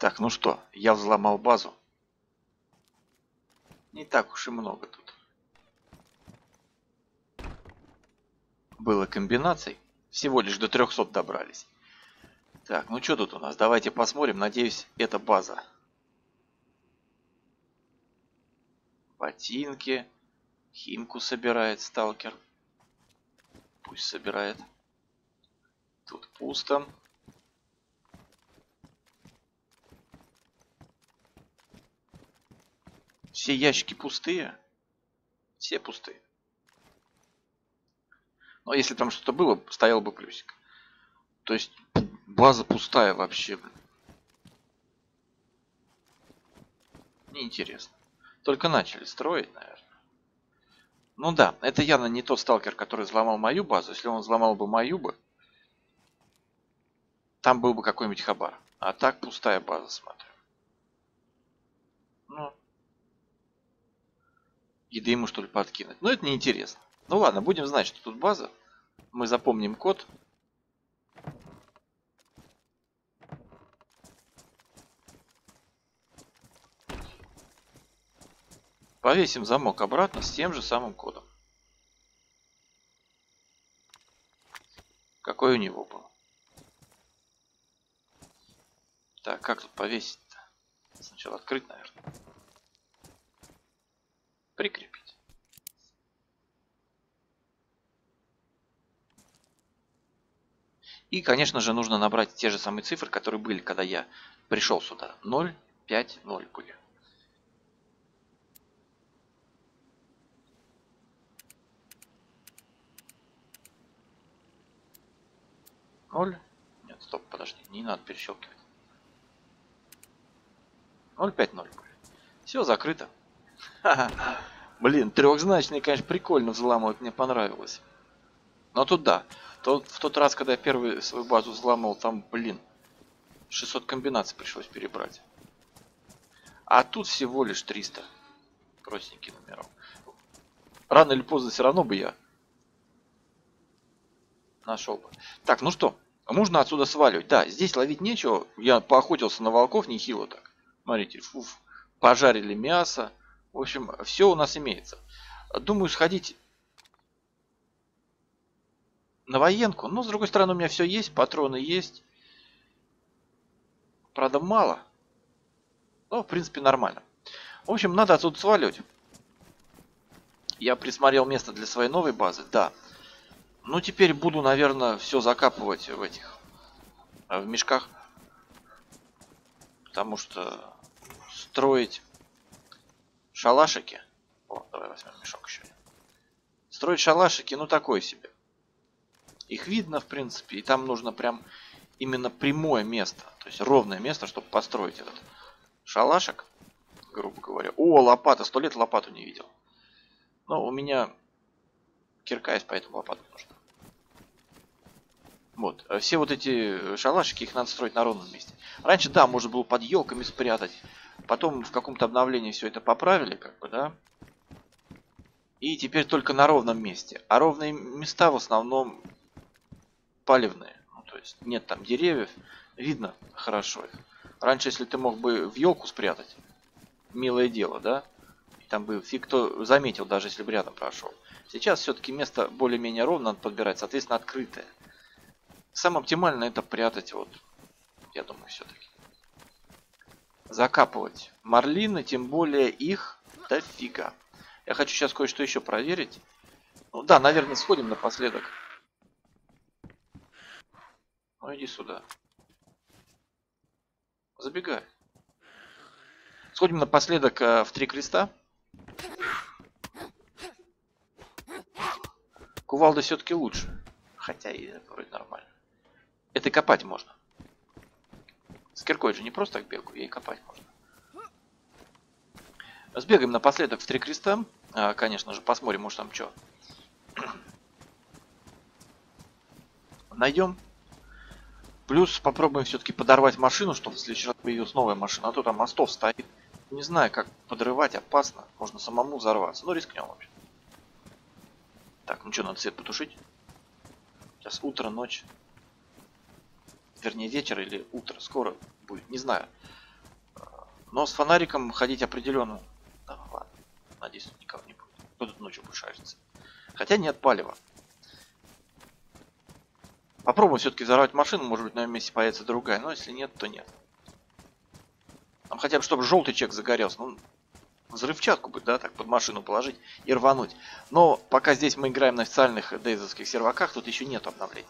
Так, ну что, я взломал базу. Не так уж и много тут было комбинаций. Всего лишь до 300 добрались. Так, ну что тут у нас? Давайте посмотрим. Надеюсь, это база. Ботинки. Химку собирает сталкер. Пусть собирает. Тут пусто. Все ящики пустые. Все пустые. Но если там что-то было, стоял бы плюсик. То есть база пустая вообще. Неинтересно. Только начали строить, наверное. Ну да, это явно не тот сталкер, который взломал мою базу. Если он взломал бы мою бы, там был бы какой-нибудь хабар. А так пустая база, смотрю. Ну, еды ему что ли подкинуть. Но это неинтересно. Ну ладно, будем знать, что тут база. Мы запомним код. Повесим замок обратно с тем же самым кодом. Какой у него был. Так, как тут повесить-то? Сначала открыть, наверное. Прикрепить. И, конечно же, нужно набрать те же самые цифры, которые были, когда я пришел сюда. 0, 5, 0 были. Ноль. Нет, стоп, подожди, не надо перещелкивать. 0,5,0. Все закрыто. Блин, трехзначный, конечно, прикольно взламывать, мне понравилось. Но тут да. В тот раз, когда я первую свою базу взламывал, там, блин, 600 комбинаций пришлось перебрать. А тут всего лишь 300 простеньких номеров. Рано или поздно все равно бы я нашел бы. Так, ну что, нужно отсюда сваливать. Да, здесь ловить нечего. Я поохотился на волков нехило так. Смотрите, фуф, пожарили мясо. В общем, все у нас имеется. Думаю, сходить на военку. Но, с другой стороны, у меня все есть. Патроны есть. Правда, мало. Но, в принципе, нормально. В общем, надо отсюда сваливать. Я присмотрел место для своей новой базы. Да. Ну, теперь буду, наверное, все закапывать в этих... в мешках. Потому что строить шалашики... О, давай возьмем мешок еще. Строить шалашики, ну, такое себе. Их видно, в принципе. И там нужно прям именно прямое место. То есть ровное место, чтобы построить этот шалашик. Грубо говоря. О, лопата. 100 лет лопату не видел. Но у меня кирка есть, поэтому лопата нужна. Вот. Все вот эти шалашики, их надо строить на ровном месте. Раньше, да, можно было под елками спрятать. Потом в каком-то обновлении все это поправили, как бы, да. И теперь только на ровном месте. А ровные места в основном палевные. Ну, то есть нет там деревьев. Видно хорошо их. Раньше, если ты мог бы в елку спрятать, милое дело, да. И там бы фиг кто заметил, даже если бы рядом прошел. Сейчас все-таки место более-менее ровно надо подбирать, соответственно, открытое. Самое оптимальное это прятать, вот, я думаю, все-таки. Закапывать марлины, тем более их дофига. Я хочу сейчас кое-что еще проверить. Ну да, наверное, сходим напоследок. Ну иди сюда. Забегай. Сходим напоследок в 3 креста. Кувалда все-таки лучше. Хотя и вроде нормально. Это и копать можно. С киркой же не просто так бегаю, ей копать можно. Сбегаем напоследок в 3 креста. Конечно же, посмотрим, может там что. Найдем. Плюс попробуем все-таки подорвать машину, чтобы в следующий раз появилась новая машина. А то там мостов стоит. Не знаю, как подрывать, опасно. Можно самому взорваться. Но рискнем вообще. Так, ну что, надо свет потушить. Сейчас утро, ночь. Вернее, вечер или утро. Скоро будет, не знаю. Но с фонариком ходить определенно. Да, ладно. Надеюсь, тут никого не будет. Кто тут ночью будет шариться? Хотя нет палева. Попробуем все-таки взорвать машину, может быть на месте появится другая. Но если нет, то нет. Там хотя бы, чтобы желтый чек загорелся. Ну, взрывчатку бы, да, так под машину положить и рвануть. Но пока здесь мы играем на официальных дейзовских серваках, тут еще нет обновления.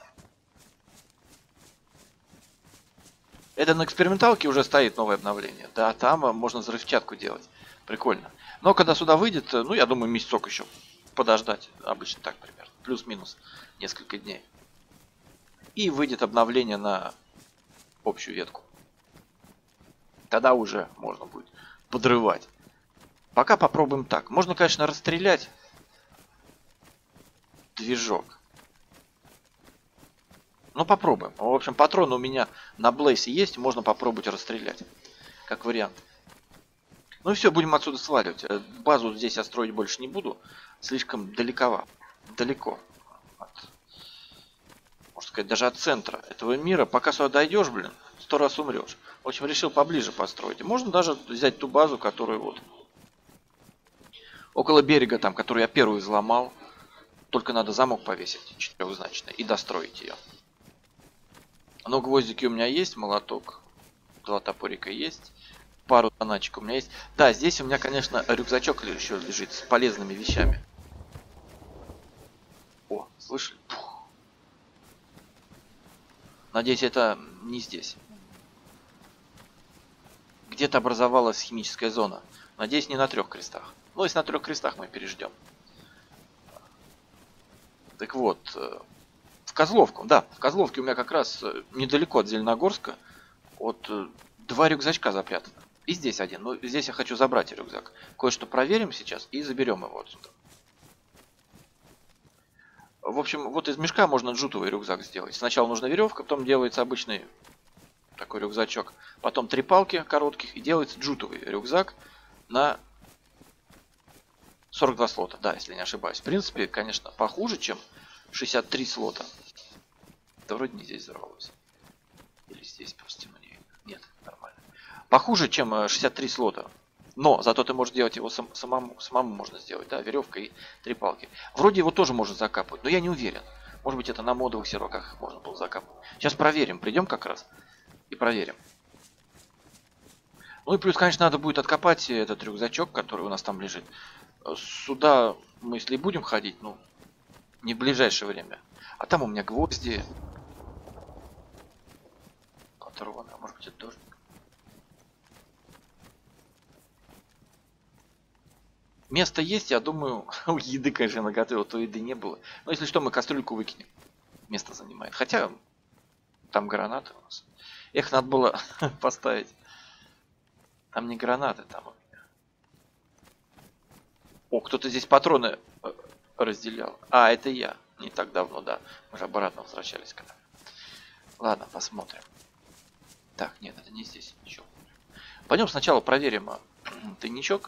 Это на эксперименталке уже стоит новое обновление. Да, там можно взрывчатку делать. Прикольно. Но когда сюда выйдет, ну, я думаю, месяцок еще подождать. Обычно так примерно. Плюс-минус несколько дней. И выйдет обновление на общую ветку. Тогда уже можно будет подрывать. Пока попробуем так. Можно, конечно, расстрелять движок. Ну, попробуем. В общем, патроны у меня на Блейсе есть. Можно попробовать расстрелять. Как вариант. Ну и все, будем отсюда сваливать. Базу здесь я строить больше не буду. Слишком далеко. От, можно сказать, даже от центра этого мира. Пока сюда дойдешь, блин, 100 раз умрешь. В общем, решил поближе построить. Можно даже взять ту базу, которую вот около берега там, которую я первую взломал. Только надо замок повесить, четырехзначный, и достроить ее. Но гвоздики у меня есть, молоток, 2 топорика есть, пару доначек у меня есть. Да, здесь у меня, конечно, рюкзачок еще лежит с полезными вещами. О, слышали? Пух. Надеюсь, это не здесь. Где-то образовалась химическая зона. Надеюсь, не на 3 крестах. Ну, если на 3 крестах мы переждем. Так вот, в Козловку, да, в Козловке у меня как раз недалеко от Зеленогорска. Вот 2 рюкзачка запрятано. И здесь один. Но здесь я хочу забрать рюкзак. Кое-что проверим сейчас и заберем его отсюда. В общем, вот из мешка можно джутовый рюкзак сделать. Сначала нужна веревка, потом делается обычный такой рюкзачок. Потом 3 палки коротких и делается джутовый рюкзак на 42 слота. Да, если не ошибаюсь. В принципе, конечно, похуже, чем 63 слота. Да вроде не здесь взорвалось. Или здесь просто не видно. Нет, нормально. Похуже, чем 63 слота. Но зато ты можешь делать его самому можно сделать, да, веревка и 3 палки. Вроде его тоже можно закапывать, но я не уверен. Может быть, это на модовых серваках можно было закапывать. Сейчас проверим, придем как раз и проверим. Ну и плюс, конечно, надо будет откопать этот рюкзачок, который у нас там лежит. Сюда мы, если будем ходить, ну, не в ближайшее время. А там у меня гвозди. Патроны, а может быть, это тоже. Место есть, я думаю, у еды, конечно, наготовил, то еды не было. Но если что, мы кастрюльку выкинем. Место занимает. Хотя, там гранаты у нас. Их надо было поставить. Там не гранаты, там у меня. О, кто-то здесь патроны разделял. А, это я. Не так давно, да. Мы же обратно возвращались когда. Ладно, посмотрим. Так, нет, это не здесь. Ничего. Пойдем сначала проверим тайничок.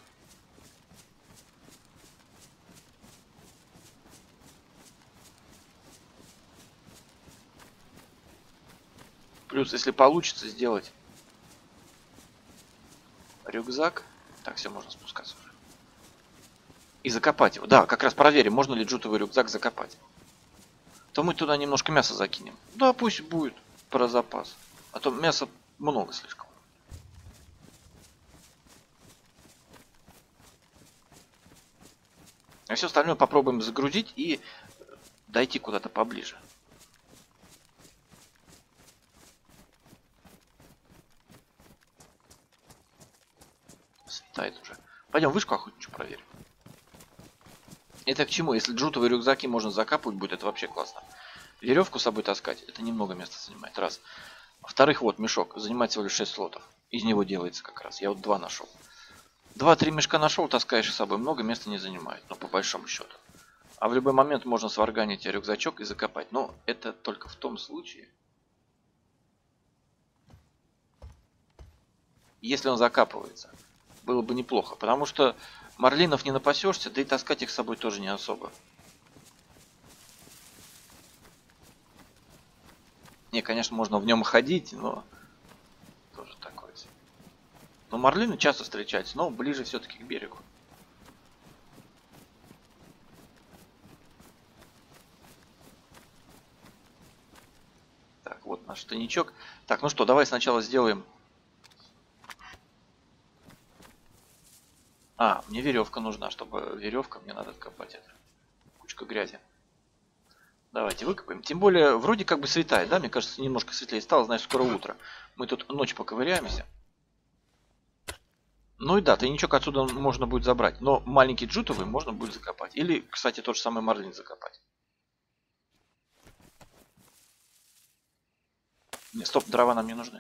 Плюс, если получится сделать рюкзак. Так, все, можно спускаться уже. И закопать его. Да, как раз проверим, можно ли джутовый рюкзак закопать. То мы туда немножко мяса закинем. Да, пусть будет про запас. А то мяса много слишком. А все остальное попробуем загрузить и дойти куда-то поближе. Светает уже. Пойдем вышку охотничью проверим. Это к чему? Если джутовые рюкзаки можно закапывать будет, это вообще классно. Веревку с собой таскать, это немного места занимает. Раз. Во-вторых, вот мешок. Занимает всего лишь 6 слотов. Из него делается как раз. Я вот 2 нашел. 2-3 мешка нашел, таскаешь с собой. Много места не занимает. Но по большому счету. А в любой момент можно сварганить рюкзачок и закопать. Но это только в том случае, если он закапывается. Было бы неплохо. Потому что марлинов не напасешься, да и таскать их с собой тоже не особо. Не, конечно, можно в нем ходить, но тоже такое. Но марлины часто встречаются, но ближе все-таки к берегу. Так, вот наш тайничок. Так, ну что, давай сначала сделаем... Мне веревка нужна, чтобы веревка, мне надо откопать это. Кучка грязи. Давайте выкопаем. Тем более, вроде как бы светает, да? Мне кажется, немножко светлее стало, значит, скоро утро. Мы тут ночь поковыряемся. Ну и да, тайничок отсюда можно будет забрать. Но маленький джутовый можно будет закопать. Или, кстати, тот же самый марлин закопать. Нет, стоп, дрова нам не нужны.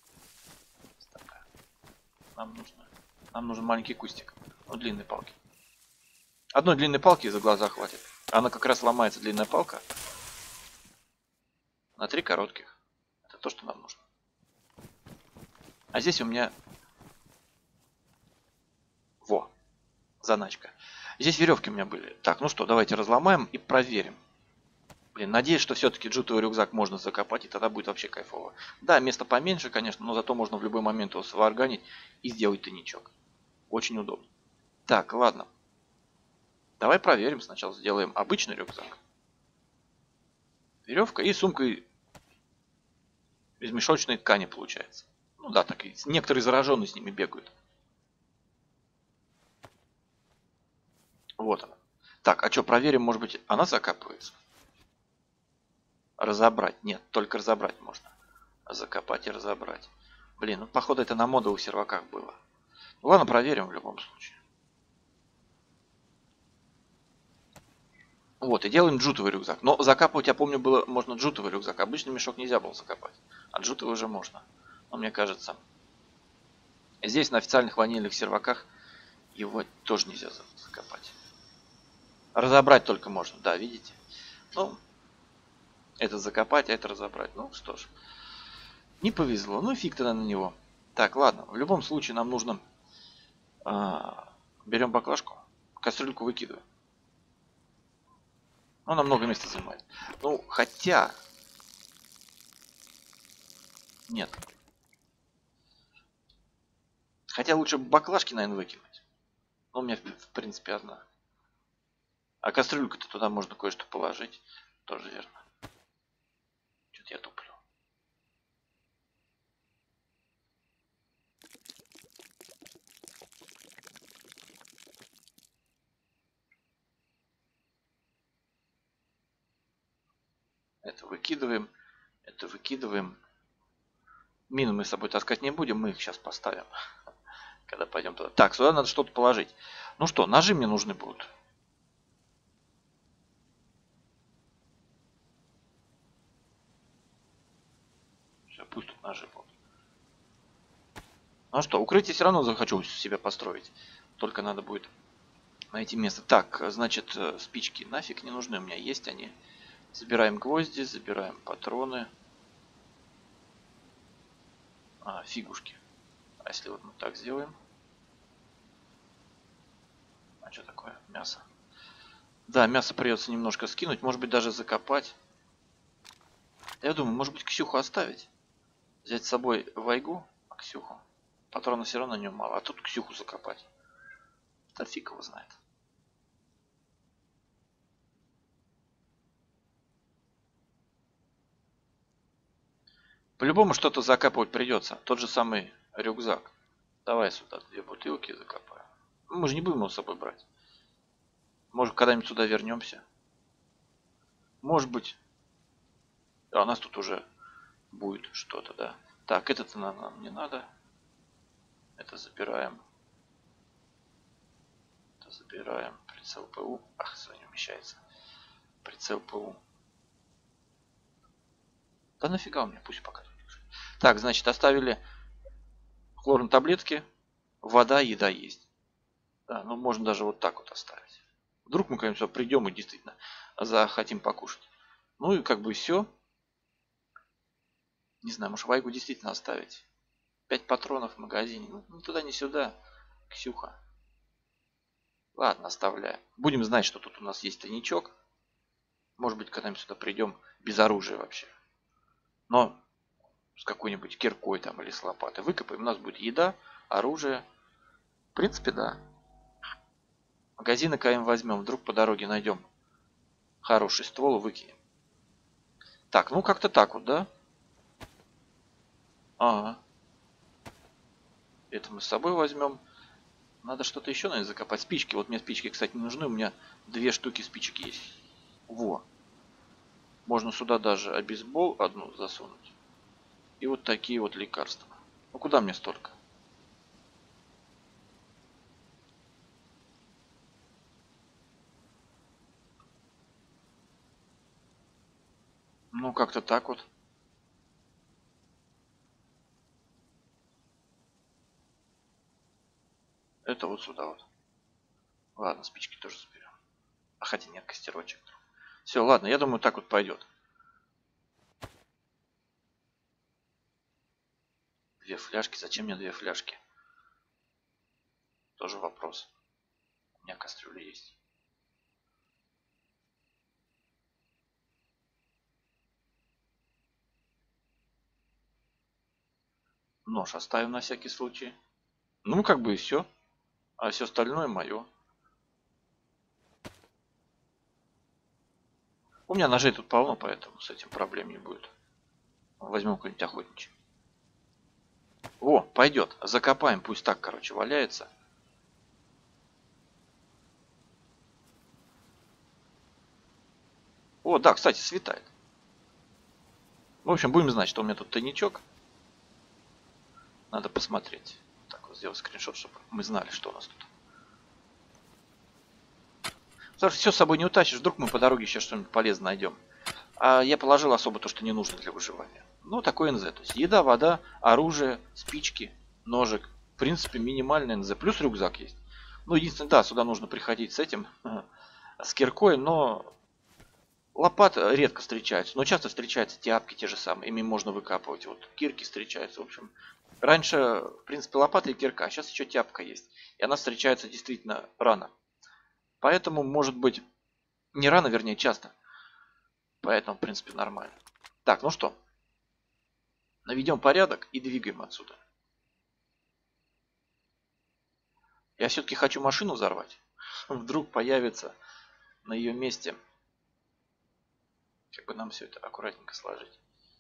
Нам нужен маленький кустик. Ну, длинной палки. Одной длинной палки за глаза хватит. Она как раз ломается, длинная палка. На 3 коротких. Это то, что нам нужно. А здесь у меня... Во. Заначка. Здесь веревки у меня были. Так, ну что, давайте разломаем и проверим. Блин, надеюсь, что все-таки джутовый рюкзак можно закопать, и тогда будет вообще кайфово. Да, место поменьше, конечно, но зато можно в любой момент его сварганить и сделать тайничок. Очень удобно. Так, ладно. Давай проверим. Сначала сделаем обычный рюкзак. Веревка и сумка из мешочной ткани получается. Ну да, так и некоторые зараженные с ними бегают. Вот она. Так, а что, проверим, может быть, она закапывается? Разобрать. Нет, только разобрать можно. Закопать и разобрать. Блин, ну походу это на модовых серваках было. Ну, ладно, проверим в любом случае. Вот, и делаем джутовый рюкзак. Но закапывать, я помню, было можно джутовый рюкзак. Обычный мешок нельзя было закопать. А джутовый уже можно. Но мне кажется, здесь на официальных ванильных серваках его тоже нельзя закопать. Разобрать только можно, да, видите? Ну, это закопать, а это разобрать. Ну, что ж. Не повезло. Ну, фиг тогда на него. Так, ладно. В любом случае нам нужно... берем баклажку, кастрюльку выкидываем. Она много места занимает. Ну, хотя... Нет. Хотя лучше баклажки, наверное, выкинуть. Ну, у меня, в принципе, одна. А кастрюльку-то туда можно кое-что положить. Тоже верно. Что-то я туплю. Это выкидываем. Это выкидываем. Мины мы с собой таскать не будем. Мы их сейчас поставим. Когда пойдем туда. Так, сюда надо что-то положить. Ну что, ножи мне нужны будут. Все, пусть тут ножи будут. Ну что, укрытие все равно захочу себе построить. Только надо будет найти место. Так, значит, спички нафиг не нужны. У меня есть они. Забираем гвозди, забираем патроны. Фигушки. А если вот мы так сделаем? А что такое? Мясо. Да, мясо придется немножко скинуть. Может быть, даже закопать. Я думаю, может быть, Ксюху оставить. Взять с собой Вайгу, а Ксюху. Патрона все равно на нем мало. А тут Ксюху закопать. Да фиг его знает. По-любому что-то закапывать придется. Тот же самый рюкзак. Давай сюда 2 бутылки закопаем. Мы же не будем его с собой брать. Может, когда-нибудь сюда вернемся. Может быть. А у нас тут уже будет что-то, да. Так, это нам не надо. Это забираем. Это забираем. Прицел ПУ. Ах, сюда не умещается. Прицел ПУ. Да нафига у меня, пусть пока тут лежит. Так, значит, оставили хлорные таблетки. Вода, еда есть. Да, ну можно даже вот так вот оставить. Вдруг мы, конечно, придем и действительно захотим покушать. Ну и как бы все. Не знаю, может Вайгу действительно оставить. 5 патронов в магазине. Ну, ни туда, ни сюда. Ксюха. Ладно, оставляем. Будем знать, что тут у нас есть тайничок. Может быть, когда мы сюда придем без оружия вообще. Но с какой-нибудь киркой там или с лопатой выкопаем. У нас будет еда. оружие. В принципе, да. Магазины КМ возьмем, вдруг по дороге найдем хороший ствол и выкинем. Так, ну как-то так вот, да? Ага. Это мы с собой возьмем. Надо что-то еще, наверное, закопать. Спички. Вот мне спички, кстати, не нужны. У меня 2 штуки спичек есть. Во. Можно сюда даже обезбол одну засунуть. И вот такие вот лекарства. Ну куда мне столько? Ну как-то так вот. Это вот сюда вот. Ладно, спички тоже заберем. А хотя нет, костерочек. Все, ладно, я думаю, так вот пойдет. 2 фляжки. Зачем мне 2 фляжки? Тоже вопрос. У меня кастрюля есть. Нож оставим на всякий случай. Ну, как бы и все. А все остальное мое. У меня ножей тут полно, поэтому с этим проблем не будет. Возьмем какой-нибудь охотничий. О, пойдет. Закопаем, пусть так, короче, валяется. О, да, кстати, светает. В общем, будем знать, что у меня тут тайничок. Надо посмотреть. Так вот, сделать скриншот, чтобы мы знали, что у нас тут. Потому что все с собой не утащишь, вдруг мы по дороге еще что-нибудь полезное найдем. А я положил особо то, что не нужно для выживания. Ну, такой НЗ. То есть еда, вода, оружие, спички, ножик. В принципе, минимальный НЗ. Плюс рюкзак есть. Ну, единственное, да, сюда нужно приходить с этим, с киркой, но лопат редко встречаются. Но часто встречаются тяпки те же самые. Ими можно выкапывать. Вот кирки встречаются, в общем. Раньше, в принципе, лопата и кирка, а сейчас еще тяпка есть. И она встречается действительно рано. Поэтому, может быть, не рано, вернее, часто. Поэтому, в принципе, нормально. Так, ну что, наведем порядок и двигаем отсюда. Я все-таки хочу машину взорвать. Вдруг появится на ее месте. Как бы нам все это аккуратненько сложить.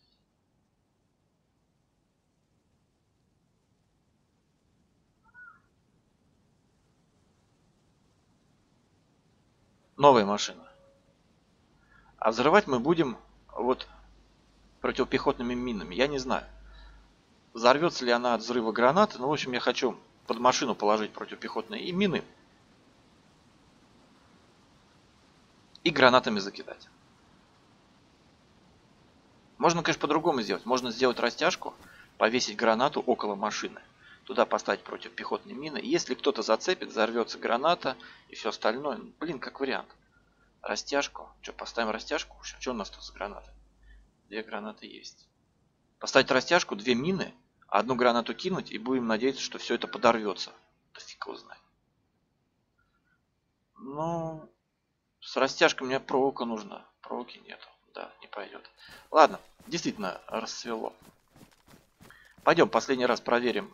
Новая машина. А взрывать мы будем вот противопехотными минами. Я не знаю, взорвется ли она от взрыва гранаты. Ну, в общем, я хочу под машину положить противопехотные и мины. И гранатами закидать. Можно, конечно, по-другому сделать. Можно сделать растяжку, повесить гранату около машины. Туда поставить противопехотные мины. Если кто-то зацепит, взорвется граната и все остальное. Блин, как вариант. Растяжку. Что, поставим растяжку? Что у нас тут за гранаты? 2 гранаты есть. Поставить растяжку, 2 мины, а 1 гранату кинуть и будем надеяться, что все это подорвется. Да фиг его знает. Ну, с растяжкой мне проволока нужна. Проволоки нету. Да, не пойдет. Ладно, действительно расцвело. Пойдем последний раз проверим.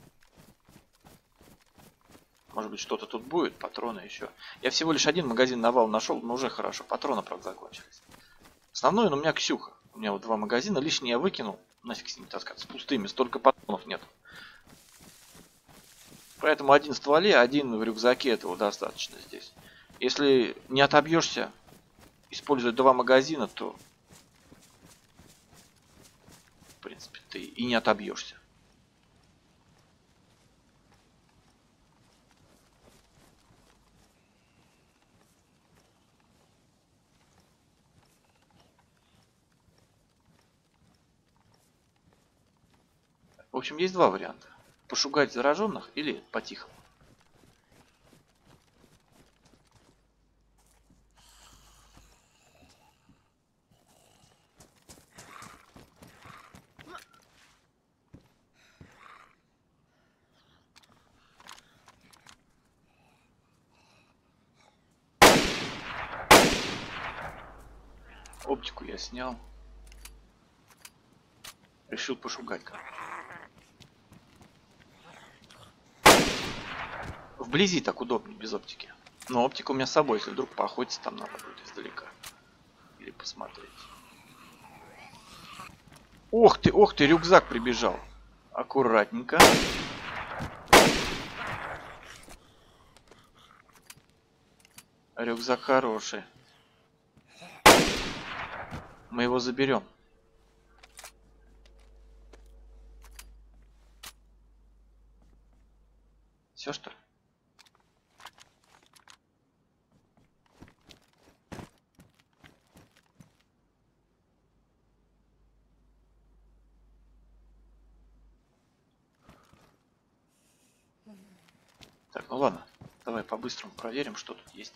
Может быть, что-то тут будет, патроны еще. Я всего лишь 1 магазин навал нашел, но уже хорошо. Патроны, правда, закончились. Основной, но у меня Ксюха. У меня вот 2 магазина. Лишнее я выкинул. Нафиг с ними таскаться. С пустыми. Столько патронов нет. Поэтому 1 в стволе, 1 в рюкзаке. Этого достаточно здесь. Если не отобьешься, используя 2 магазина, то в принципе ты и не отобьешься. В общем, есть 2 варианта. Пошугать зараженных или по-тихому. Оптику я снял. Решил пошугать. Вблизи так удобнее, без оптики. Но оптика у меня с собой, если вдруг поохотиться там надо будет издалека. Или посмотреть. Ох ты, рюкзак прибежал. Аккуратненько. Рюкзак хороший. Мы его заберем. Все, что ли? Так, ну ладно. Давай по-быстрому проверим, что тут есть.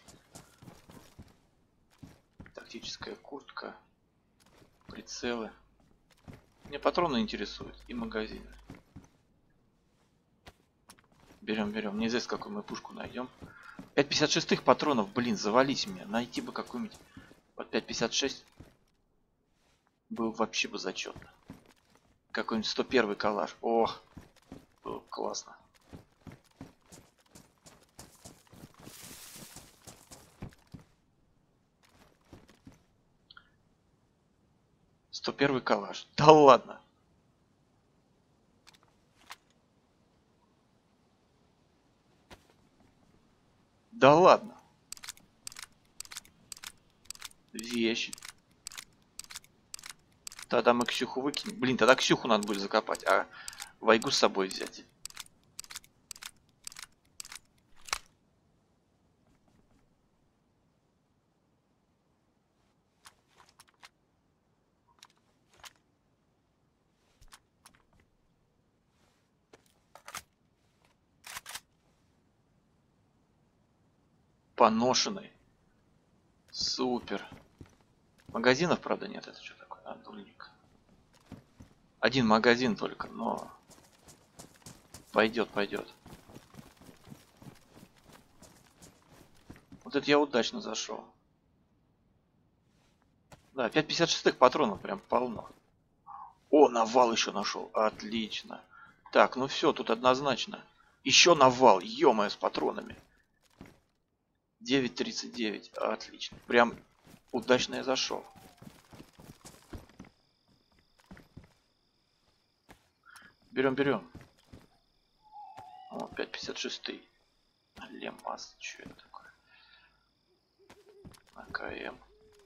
Тактическая куртка. Прицелы. Мне патроны интересуют. И магазины. Берем. Неизвестно, какую мы пушку найдем. 5,56 патронов, блин, завались мне. Найти бы какую-нибудь. Вот 5,56 был вообще бы зачетно. Какой-нибудь 101 калаш. Ох, было бы классно. Первый калаш. Да ладно. Да ладно. Вещь. Тогда мы Ксюху выкинем. Блин, тогда Ксюху надо будет закопать, а Вайгу с собой взять. Поношенный. Супер. Магазинов, правда, нет. Это что такое? А, дульник. Один магазин только, но пойдет. Вот это я удачно зашел. Да, 5,56 патронов прям полно. О, навал еще нашел. Отлично. Так, ну все, тут однозначно. Еще навал, ё-моё, с патронами. 9,39. Отлично. Прям удачно я зашел. Берем. О, 5,56. Лемас. Что это такое? АКМ.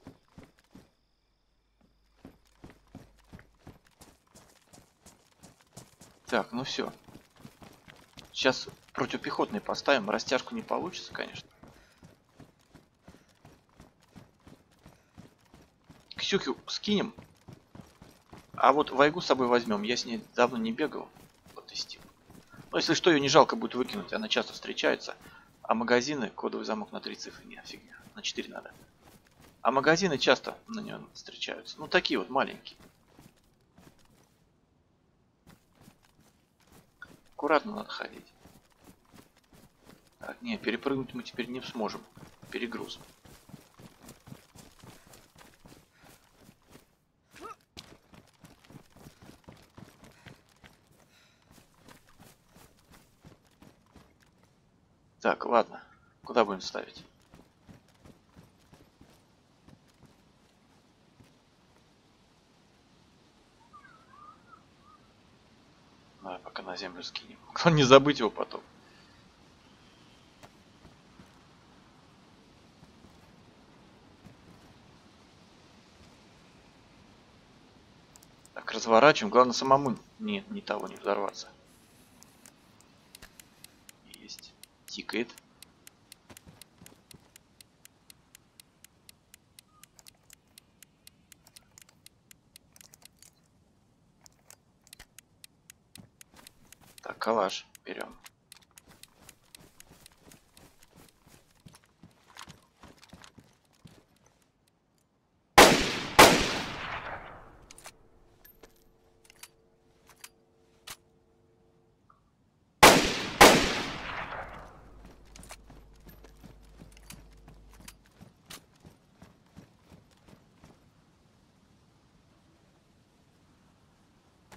Так, ну все. Сейчас противопехотный поставим. Растяжку не получится, конечно. Ксюху скинем. А вот Вайгу с собой возьмем. Я с ней давно не бегал. Потестим. Но если что, ее не жалко будет выкинуть. Она часто встречается. А магазины, кодовый замок на 3 цифры. Не, фигня. На 4 надо. А магазины часто на нее встречаются. Ну, такие вот маленькие. Аккуратно надо ходить. Так, не, перепрыгнуть мы теперь не сможем. Перегруз. Так, ладно. Куда будем ставить? Давай пока на землю скинем. Не забыть его потом. Так, разворачиваем. Главное самому не того не взорваться. Есть. Тикает. Так, калаш берем.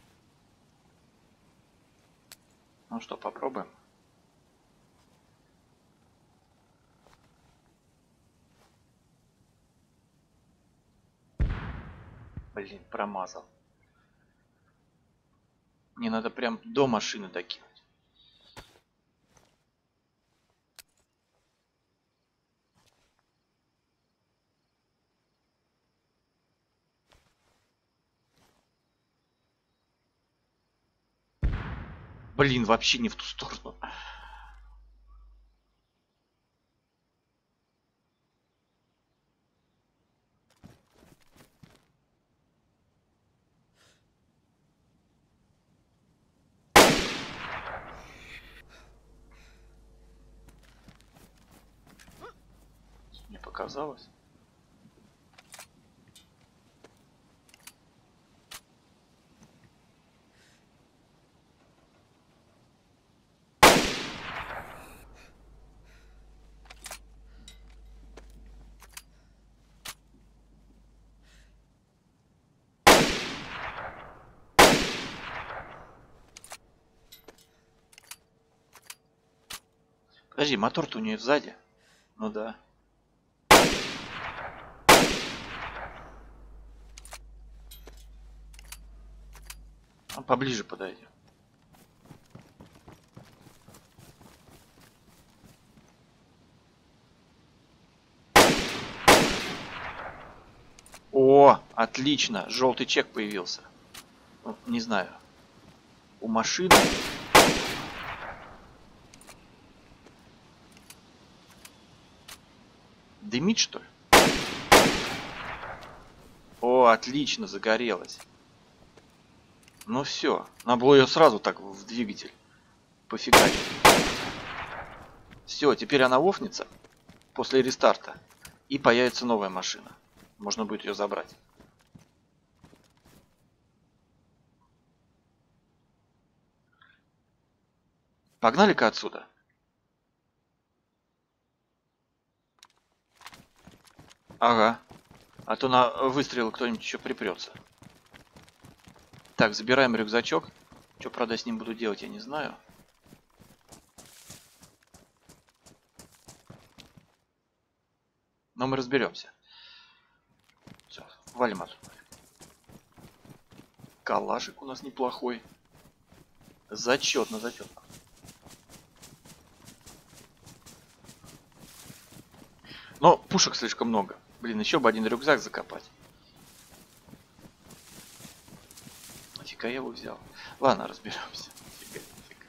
Ну что, попробуем. Блин, промазал. Мне надо прям до машины докинуть. Блин, вообще не в ту сторону. Мне показалось. Подожди, мотор-то у нее сзади. Ну да. А поближе подойдем. О, отлично. Желтый чек появился. Ну, не знаю. У машины. Дымит, что ли? О, отлично, загорелась. Ну все. Надо было ее сразу так в двигатель пофигать. Все, теперь она офнется после рестарта. И появится новая машина. Можно будет ее забрать. Погнали-ка отсюда. Ага. А то на выстрел кто-нибудь еще припрется. Так, забираем рюкзачок. Что, правда, с ним буду делать, я не знаю. Но мы разберемся. Все, валим отсюда. Калашик у нас неплохой. Зачетно, зачетно. Но пушек слишком много. Блин, еще бы один рюкзак закопать. Нафига я его взял? Ладно, разберемся. Фига, фига.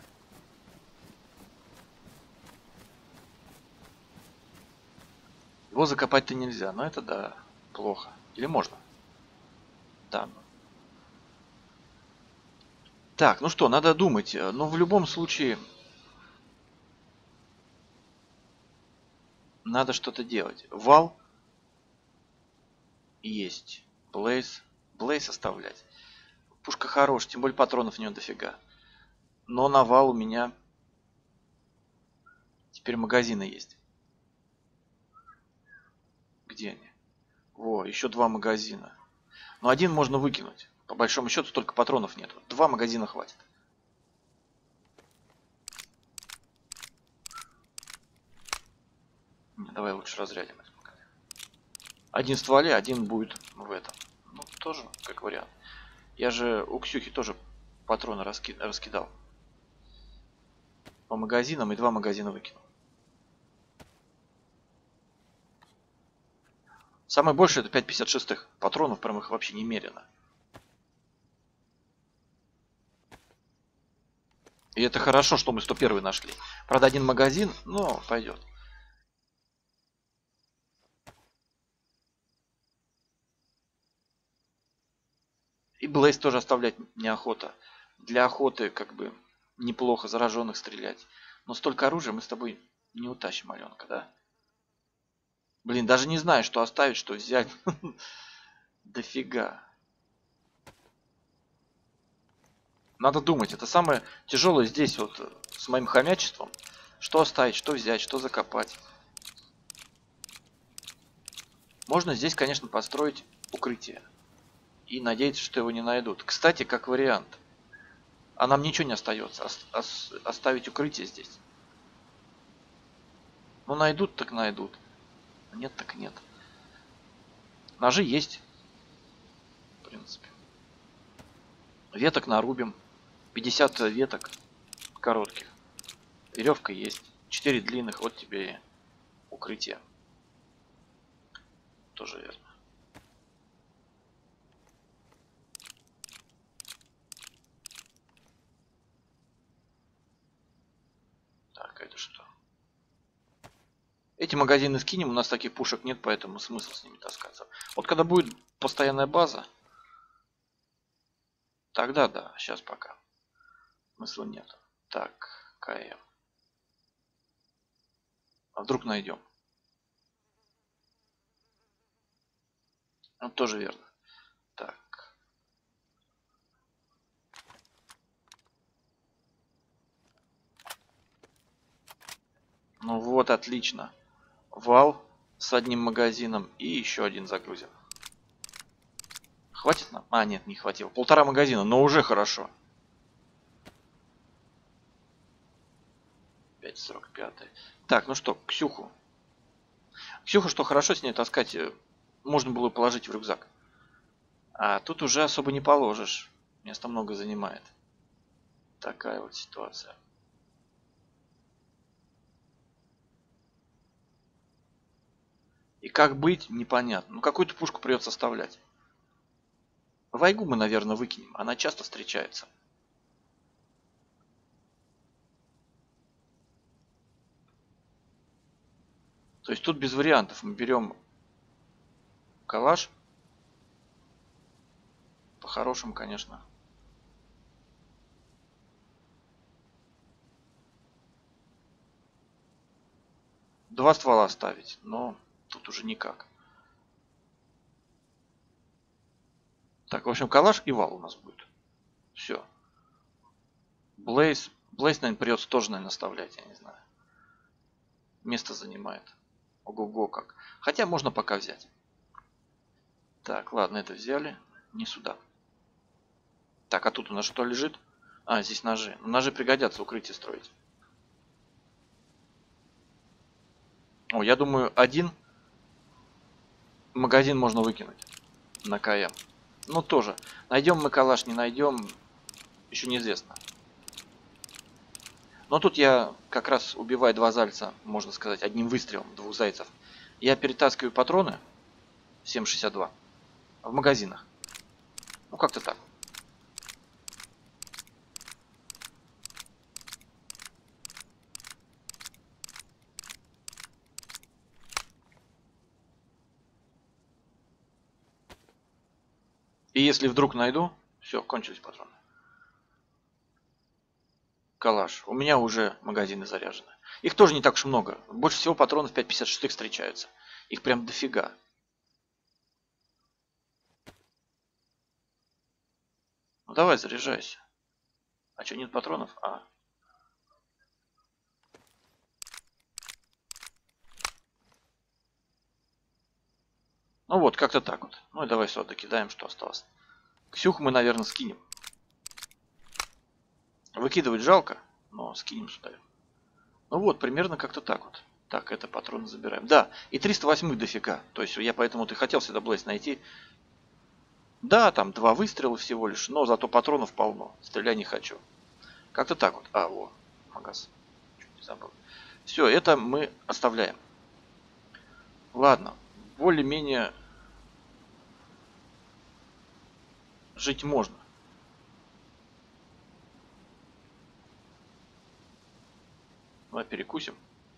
Его закопать-то нельзя, но это да, плохо. Или можно? Да. Так, ну что, надо думать. Но в любом случае надо что-то делать. Вал есть. Блейз. Блейз оставлять. Пушка хорошая, тем более патронов в нее дофига. Но на вал у меня теперь магазины есть. Где они? Во, еще два магазина. Но один можно выкинуть. По большому счету столько патронов нет. Два магазина хватит. Не, давай лучше разрядим. Один в стволе, один будет в этом. Ну, тоже как вариант. Я же у Ксюхи тоже патроны раскидал. По магазинам и два магазина выкинул. Самое большее это 5,56 патронов, прям их вообще немерено. И это хорошо, что мы 101 нашли. Правда, один магазин, но пойдет. И Блейз тоже оставлять неохота. Для охоты как бы неплохо зараженных стрелять. Но столько оружия мы с тобой не утащим, Аленка, да? Блин, даже не знаю, что оставить, что взять. Дофига. Надо думать. Это самое тяжелое здесь вот с моим хомячеством. Что оставить, что взять, что закопать. Можно здесь, конечно, построить укрытие. И надеяться, что его не найдут. Кстати, как вариант. А нам ничего не остается. Оставить укрытие здесь. Ну, найдут, так найдут. Нет, так нет. Ножи есть. Блин, Веток нарубим. 50 веток коротких. Веревка есть. 4 длинных. Вот тебе и укрытие. Тоже верно. Так, это что? Эти магазины скинем, у нас таких пушек нет, поэтому смысл с ними таскаться. Вот когда будет постоянная база, тогда да, сейчас пока. Смысла нет. Так, КМ. А вдруг найдем? Ну, тоже верно. Так. Ну вот, отлично. Вал с одним магазином и еще один загрузим. Хватит нам? А, нет, не хватило. 1,5 магазина, но уже хорошо. 5,45. Так, ну что, Ксюху. Ксюху, что хорошо с ней таскать, можно было положить в рюкзак. А тут уже особо не положишь. Места много занимает. Такая вот ситуация. И как быть, непонятно. Ну, какую-то пушку придется оставлять. Вайгу мы, наверное, выкинем. Она часто встречается. То есть тут без вариантов. Мы берем калаш. По-хорошему, конечно. Два ствола ставить, но тут уже никак. Так, в общем, калаш и вал у нас будет. Все. Блейз. Блейз, наверное, придется тоже, наверное, оставлять, я не знаю. Место занимает. Ого-го как. Хотя можно пока взять. Так, ладно, это взяли. Не сюда. Так, а тут у нас что лежит? А, здесь ножи. Ну, ножи пригодятся укрытие строить. О, я думаю, один магазин можно выкинуть на КМ. Ну, тоже. Найдем мы калаш, не найдем, еще неизвестно. Но тут я как раз убиваю два зайца, можно сказать, одним выстрелом двух зайцев. Я перетаскиваю патроны 7,62 в магазинах. Ну, как-то так. И если вдруг найду, все, кончились патроны. Калаш. У меня уже магазины заряжены. Их тоже не так уж много. Больше всего патронов 5,56 встречаются. Их прям дофига. Ну давай, заряжайся. А что, нет патронов? А. Ну вот, как-то так вот. Ну и давай сюда докидаем, что осталось. Ксюху мы, наверное, скинем. Выкидывать жалко, но скинем сюда. Ну вот, примерно как-то так вот. Так, это патроны забираем. Да, и 308 дофига. То есть я поэтому ты хотел сюда Блейз найти. Да, там 2 выстрела всего лишь, но зато патронов полно. Стрелять не хочу. Как-то так вот. А, во, магаз. Чуть не забыл. Все, это мы оставляем. Ладно, более-менее жить можно. Давай перекусим.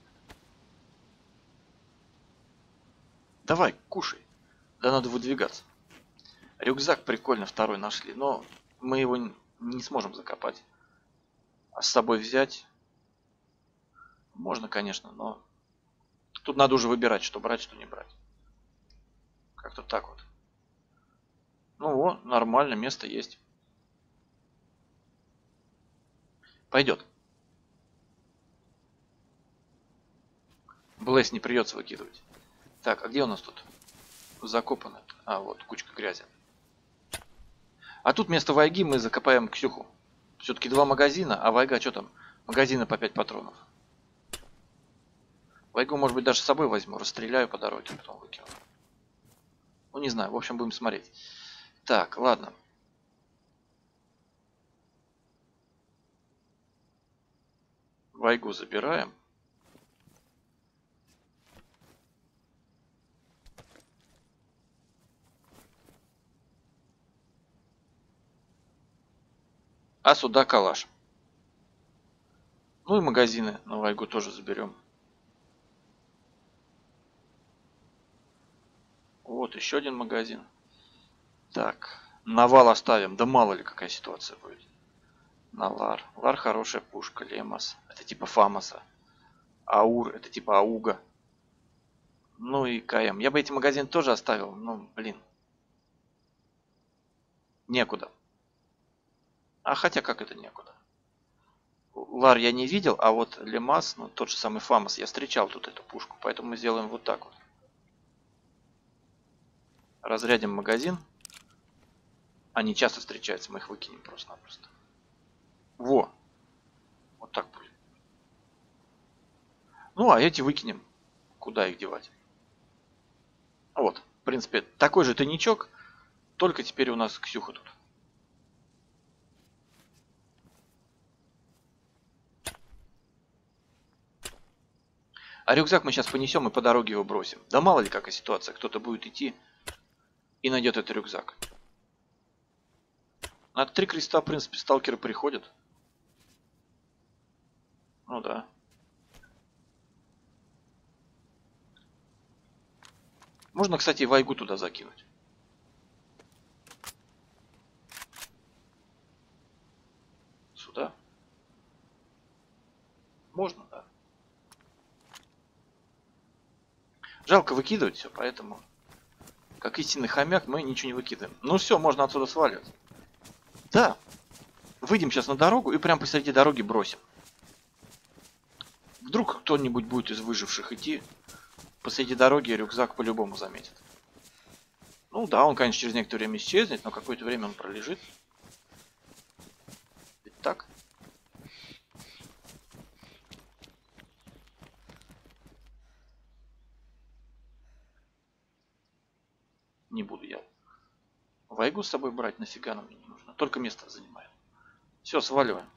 Давай, кушай. Да надо выдвигаться. Рюкзак прикольно второй нашли, но мы его не сможем закопать. А с собой взять можно, конечно, но тут надо уже выбирать, что брать, что не брать. Как-то так вот. Ну вот, нормально, место есть. Пойдет. Блэс не придется выкидывать. Так, а где у нас тут? Закопано. А, вот, кучка грязи. А тут вместо Вайги мы закопаем Ксюху. Все-таки 2 магазина, а Вайга что там? Магазины по 5 патронов. Вайгу, может быть, даже с собой возьму, расстреляю по дороге, потом выкину. Ну, не знаю, в общем, будем смотреть. Так, ладно. Вайгу забираем. А сюда калаш. Ну и магазины на Вайгу тоже заберем. Вот еще один магазин. Так, навал оставим. Да мало ли какая ситуация будет. На Лар. Лар хорошая пушка. Лемос. Это типа Фамоса. Аур. Это типа Ауга. Ну и КМ. Я бы эти магазины тоже оставил. Но, блин. Некуда. А хотя как это некуда? Лар я не видел, а вот Лемас, ну тот же самый Фамос, я встречал тут эту пушку. Поэтому мы сделаем вот так вот. Разрядим магазин. Они часто встречаются, мы их выкинем просто-напросто. Во! Вот так будет. Ну, а эти выкинем. Куда их девать? Вот, в принципе, такой же тайничок, только теперь у нас Ксюха тут. А рюкзак мы сейчас понесем и по дороге его бросим. Да мало ли какая ситуация, кто-то будет идти и найдет этот рюкзак. На 3 креста, в принципе, сталкеры приходят. Ну да. Можно, кстати, Вайгу туда закинуть. Сюда. Можно, да. Жалко выкидывать все, поэтому, как истинный хомяк, мы ничего не выкидываем. Ну все, можно отсюда сваливать. Да. Выйдем сейчас на дорогу и прям посреди дороги бросим. Вдруг кто-нибудь будет из выживших идти посреди дороги, рюкзак по-любому заметит. Ну да, он, конечно, через некоторое время исчезнет, но какое-то время он пролежит. Ведь так? Не буду я Вайгу с собой брать, нафига нам не нужно. Только место занимаем. Все, сваливаем.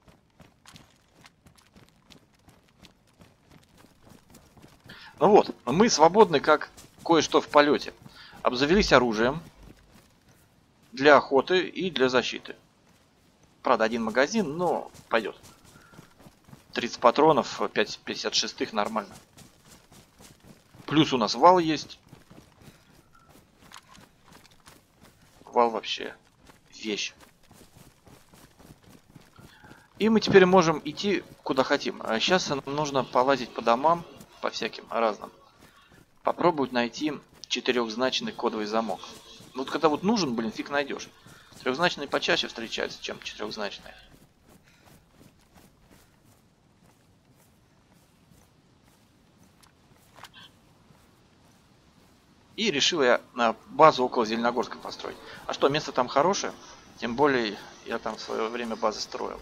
Ну вот, мы свободны, как кое-что в полете. Обзавелись оружием для охоты и для защиты. Правда, один магазин, но пойдет. 30 патронов, 5 56-х нормально. Плюс у нас вал есть. Вал вообще вещь. И мы теперь можем идти куда хотим. А сейчас нам нужно полазить по домам, по всяким разным. Попробовать найти четырехзначный кодовый замок. Вот когда вот нужен, блин, фиг найдешь. Трехзначные почаще встречаются, чем четырехзначные. И решил я базу около Зеленогорска построить. А что, место там хорошее? Тем более я там в свое время базы строил.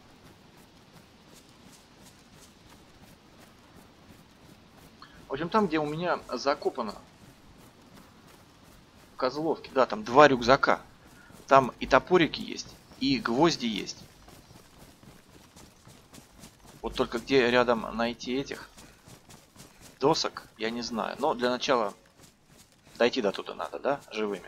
В общем, там, где у меня закопано в Козловке, да, там 2 рюкзака. Там и топорики есть, и гвозди есть. Вот только где рядом найти этих досок, я не знаю. Но для начала дойти до туда надо, да, живыми.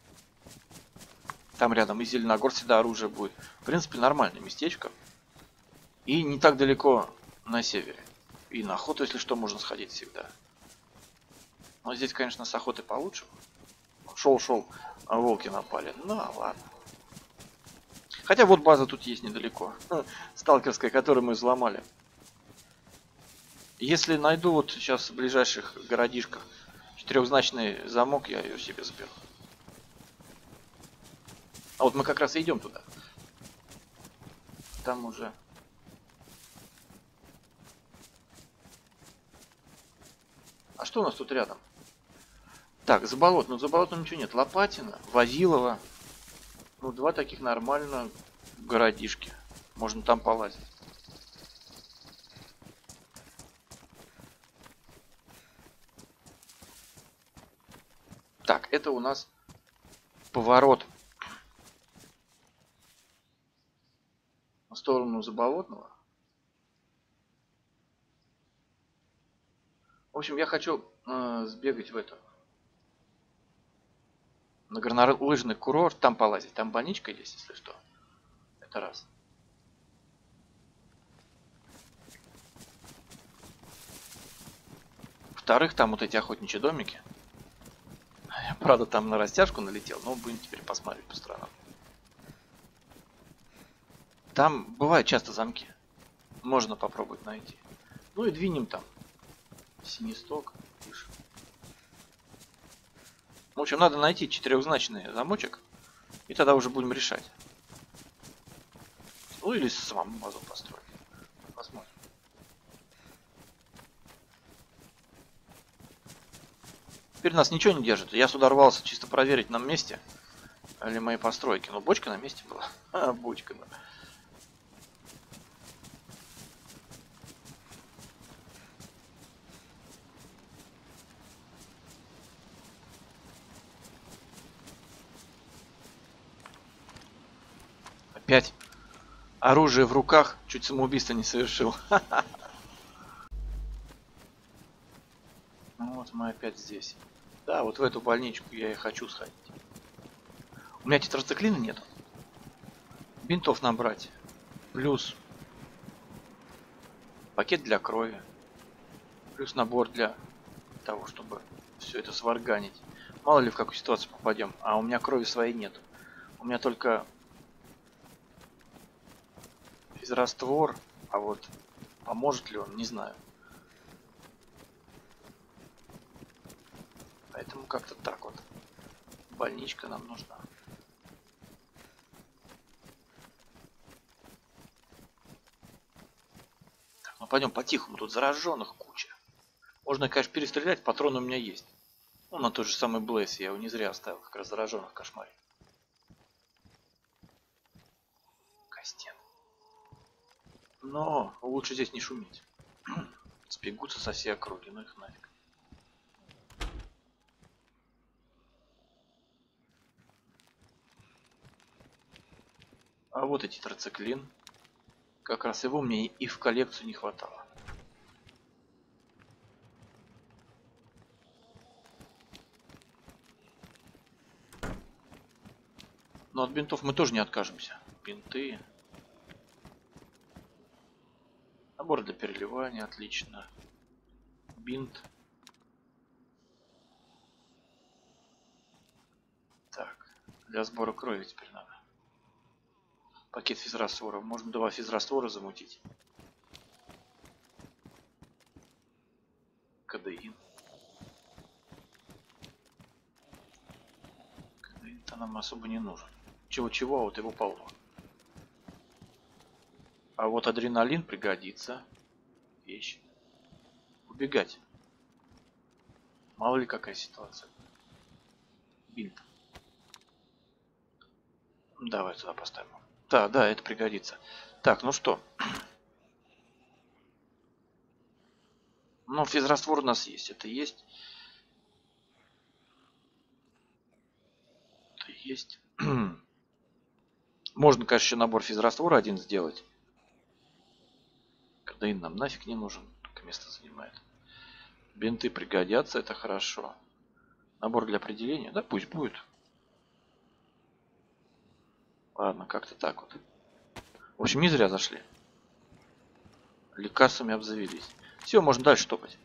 Там рядом и Зеленогорск всегда оружие будет. В принципе, нормальное местечко. И не так далеко на севере. И на охоту, если что, можно сходить всегда. Но здесь, конечно, с охотой получше. Шел, а волки напали. Ну, ладно. Хотя вот база тут есть недалеко. Сталкерская, которую мы взломали. Если найду вот сейчас в ближайших городишках четырехзначный замок, я ее себе заберу. А вот мы как раз и идем туда. Там уже... А что у нас тут рядом? Так, Заболот. Ну, Заболотного ничего нет. Лопатина, Вавилова. Ну, 2 таких нормально городишки. Можно там полазить. Так, это у нас поворот в сторону Заболотного. В общем, я хочу сбегать в эту на горнолыжный курорт, там полазить. Там больничка есть, если что. Это раз. Во-вторых, там вот эти охотничьи домики. Я, правда, там на растяжку налетел, но будем теперь посмотреть по сторонам. Там бывают часто замки. Можно попробовать найти. Ну и двинем там. Синесток. Выше. В общем, надо найти четырехзначный замочек. И тогда уже будем решать. Ну или самому базу построить. Посмотрим. Теперь нас ничего не держит. Я сюда рвался чисто проверить на месте. Или мои постройки. Но бочка на месте была. Бочка, да. Опять оружие в руках, чуть самоубийство не совершил. Ну вот мы опять здесь. Да, вот в эту больничку я и хочу сходить. У меня тетрациклина нет. Бинтов набрать. Плюс пакет для крови. Плюс набор для того, чтобы все это сварганить. Мало ли в какую ситуацию попадем. А у меня крови своей нет. У меня только физраствор. А вот поможет ли он, не знаю. Поэтому как-то так вот. Больничка нам нужна. Так, ну пойдем по-тихому. Тут зараженных куча. Можно, конечно, перестрелять. Патроны у меня есть. Ну, на тот же самый Блейз. Я его не зря оставил. Как раз зараженных кошмаре. Костен. Но лучше здесь не шуметь. Сбегутся со всей округи. Ну их нафиг. А вот и тетрациклин. Как раз его мне и в коллекцию не хватало. Но от бинтов мы тоже не откажемся. Бинты. Набор для переливания, отлично. Бинт. Так, для сбора крови теперь надо. Пакет физраствора. Можно 2 физраствора замутить. Кадеин. Кадеин-то нам особо не нужен. Чего-чего, а вот его полно. А вот адреналин пригодится. Вещь. Убегать. Мало ли какая ситуация. Бинт. Давай сюда поставим. Да, да, это пригодится. Так, ну что. Ну, физраствор у нас есть. Это есть. Это есть. Можно, конечно, еще набор физраствора один сделать. Кадеин нам нафиг не нужен. Только место занимает. Бинты пригодятся, это хорошо. Набор для определения. Да, пусть будет. Ладно, как-то так вот. В общем, не зря зашли. Лекарствами обзавелись. Все, можно дальше топать.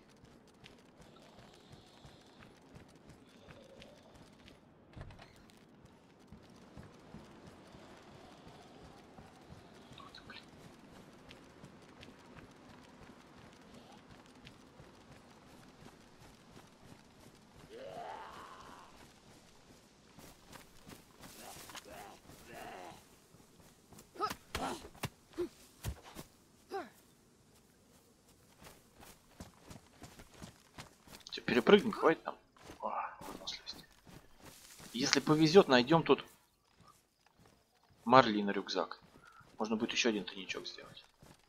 Все, перепрыгнем, хватит там. Выносливость. Если повезет, найдем тут марли на рюкзак. Можно будет еще один тайничок сделать.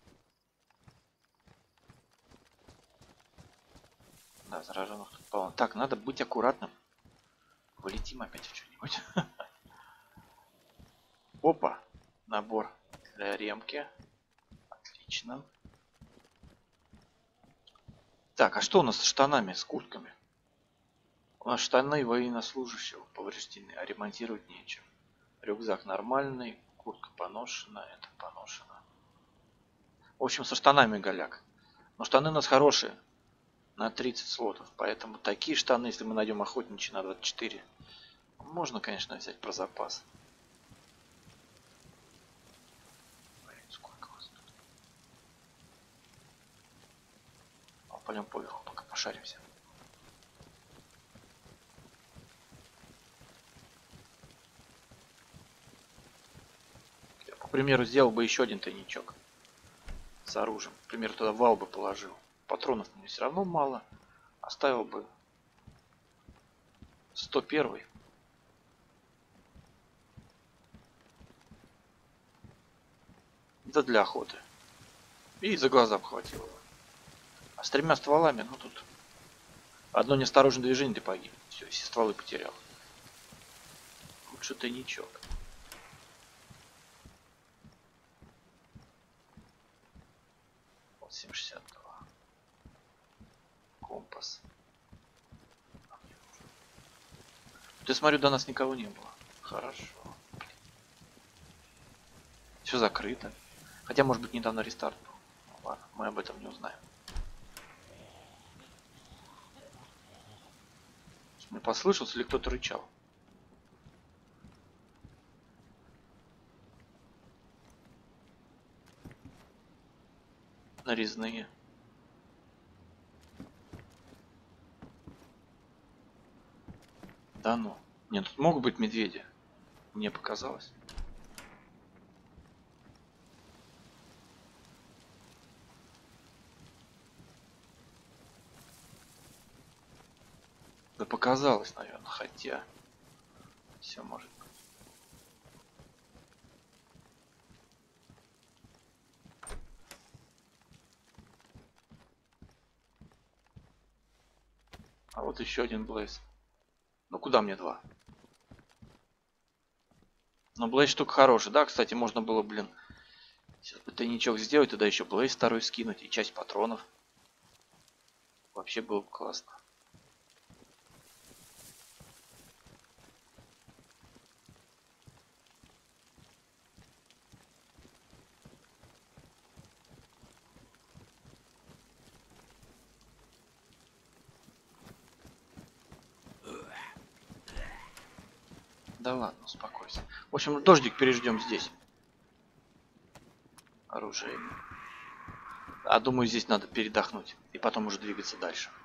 Да, зараженных тут полно. Так, надо быть аккуратным. Вылетим опять в что-нибудь. Опа. Набор для ремки. Отлично. Так, а что у нас с штанами, с куртками? У нас штаны военнослужащего повреждены, а ремонтировать нечем. Рюкзак нормальный, куртка поношена, это поношено. В общем, со штанами голяк. Но штаны у нас хорошие, на 30 слотов. Поэтому такие штаны, если мы найдем охотничьи на 24, можно, конечно, взять про запас. Блин, сколько у вас тут? Пойдем поверху, пока пошаримся. Я, к примеру, сделал бы еще один тайничок с оружием. К примеру, туда вал бы положил. Патронов мне все равно мало. Оставил бы 101. Да для охоты. И за глаза бы хватило. А с 3 стволами, ну тут одно неосторожное движение, ты погиб. Все, все стволы потерял. Лучше тайничок. Вот 7,62. Компас. Ты смотрю, до нас никого не было. Хорошо. Все закрыто. Хотя, может быть, недавно рестарт был. Ну, ладно, мы об этом не узнаем. Мне послышался или кто-то рычал? Нарезные. Да ну. Нет, тут могут быть медведи. Мне показалось. Да показалось, наверное, хотя. Все может быть. А вот еще один Блейз. Ну куда мне 2? Но Блейз штука хорошая. Да, кстати, можно было, блин, сейчас бы тайничок сделать, туда еще Блейз второй скинуть и часть патронов. Вообще было бы классно. Да ладно, успокойся. В общем, дождик переждем здесь. Оружие. А думаю, здесь надо передохнуть. И потом уже двигаться дальше.